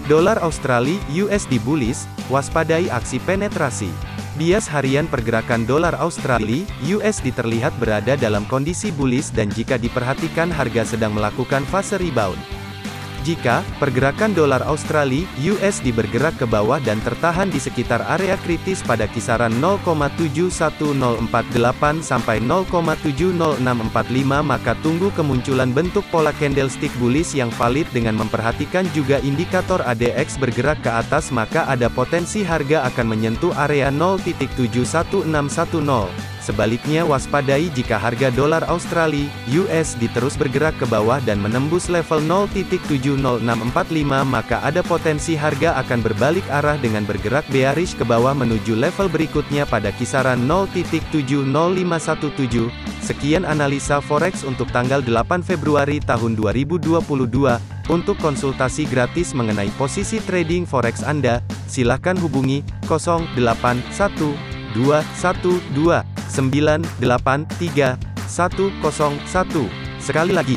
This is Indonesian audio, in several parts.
Dolar Australia (USD) bullish, waspadai aksi penetrasi. Bias harian pergerakan dolar Australia (USD) terlihat berada dalam kondisi bullish dan jika diperhatikan harga sedang melakukan fase rebound. Jika pergerakan dolar Australia (USD) bergerak ke bawah dan tertahan di sekitar area kritis pada kisaran 0,71048 sampai 0,70645, maka tunggu kemunculan bentuk pola candlestick bullish yang valid dengan memperhatikan juga indikator ADX bergerak ke atas, maka ada potensi harga akan menyentuh area 0,71610. Sebaliknya waspadai jika harga dolar Australia (USD) terus bergerak ke bawah dan menembus level 0,70645, maka ada potensi harga akan berbalik arah dengan bergerak bearish ke bawah menuju level berikutnya pada kisaran 0,70517. Sekian analisa forex untuk tanggal 8 Februari tahun 2022. Untuk konsultasi gratis mengenai posisi trading forex Anda, silakan hubungi 081212983101. Sekali lagi,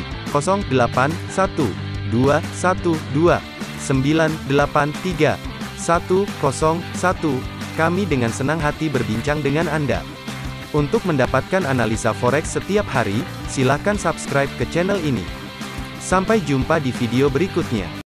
081212983101. Kami dengan senang hati berbincang dengan Anda. Untuk mendapatkan analisa forex setiap hari, silakan subscribe ke channel ini. Sampai jumpa di video berikutnya.